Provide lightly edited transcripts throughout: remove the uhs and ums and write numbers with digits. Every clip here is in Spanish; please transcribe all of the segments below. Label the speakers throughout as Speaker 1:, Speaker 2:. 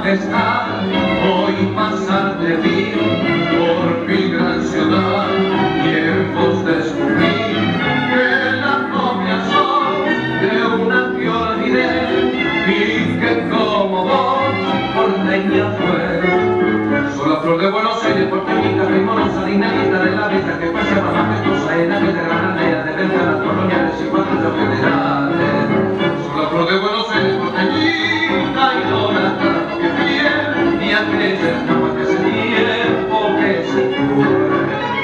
Speaker 1: majestad, hoy pasar de ti por mi gran ciudad, tiempos descubrí que las copias son de una que olvidé y que como vos porteña fue. Soy la flor de Buenos Aires, porteñita, rimorosa, dignadita de la vida que pasaba majestuosa en aquella gran aldea de ventanas coloniales y patrullas federales. Soy la flor de Buenos Aires, porteñita, idolatrada porque fiel, ni aquella estampa que ese tiempo que se fue.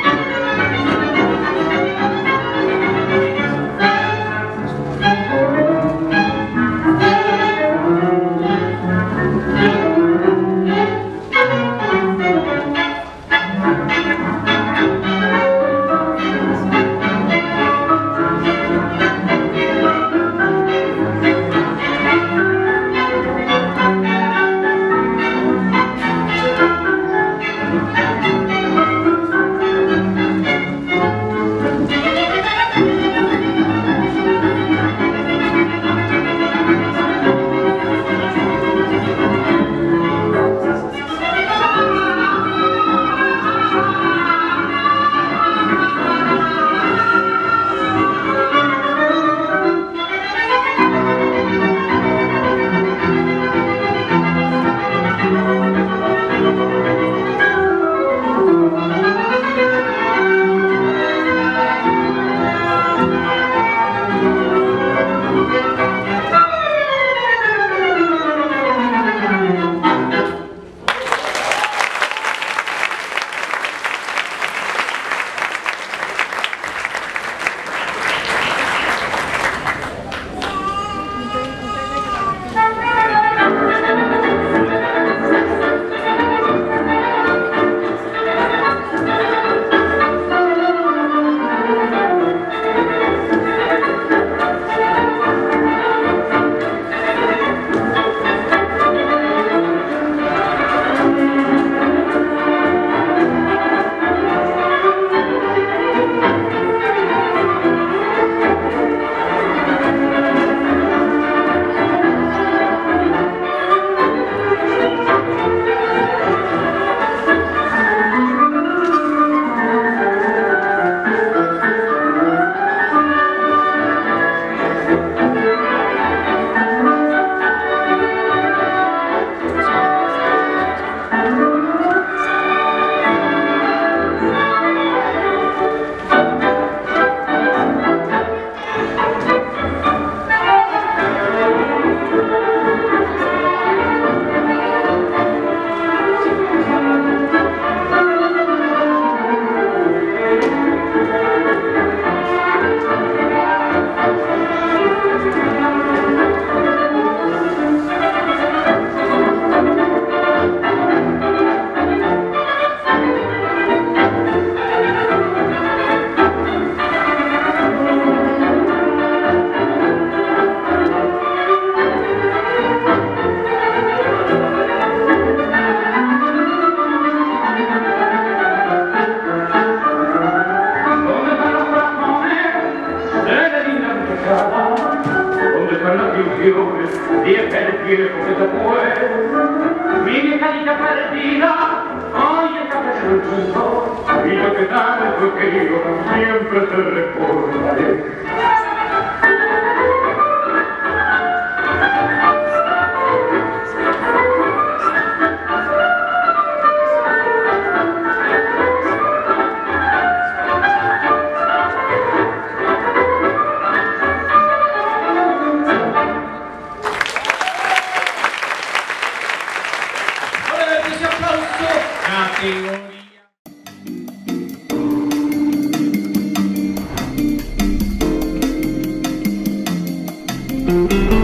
Speaker 2: Vieja el tiempo que se fue, mi viejita perdida, hoy está pensando, y lo que tanto he querido, siempre te recordaré.
Speaker 1: Categoría.